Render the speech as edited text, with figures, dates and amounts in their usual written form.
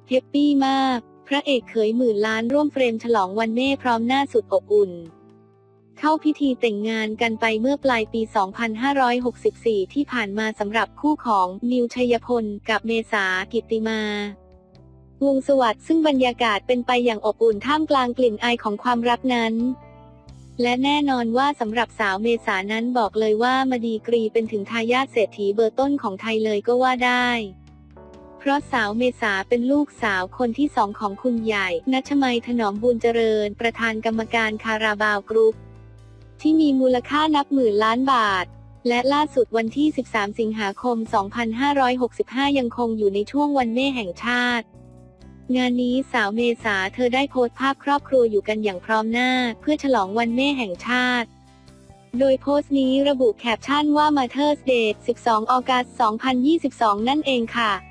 แฮปปี้มากพระเอกเขยหมื่นล้านร่วมเฟรมฉลองวันแม่พร้อมหน้าสุดอบอุ่นเข้าพิธีแต่งงานกันไปเมื่อปลายปี 2564 ที่ผ่านมาสำหรับคู่ของนิว ชัยพลกับเมษา กิตติมาวงศ์สวัสดิ์ซึ่งบรรยากาศเป็นไปอย่างอบอุ่นท่ามกลางกลิ่นอายของความรักนั้นและแน่นอนว่าสำหรับสาวเมษานั้นบอกเลยว่ามาดีกรีเป็นถึงทายาทเศรษฐีเบอร์ต้นของไทยเลยก็ว่าได้เพราะสาวเมษาเป็นลูกสาวคนที่2ของคุณใหญ่ณัชมัย ถนอมบุญเจริญประธานกรรมการคาราบาวกรุ๊ปที่มีมูลค่านับหมื่นล้านบาทและล่าสุดวันที่ 13 สิงหาคม 2565 ยังคงอยู่ในช่วงวันแม่แห่งชาติงานนี้สาวเมษาเธอได้โพสต์ภาพครอบครัวอยู่กันอย่างพร้อมหน้าเพื่อฉลองวันแม่แห่งชาติโดยโพสต์นี้ระบุแคปชั่นว่า Mother's Day 12 ออกัส 2022 นั่นเองค่ะ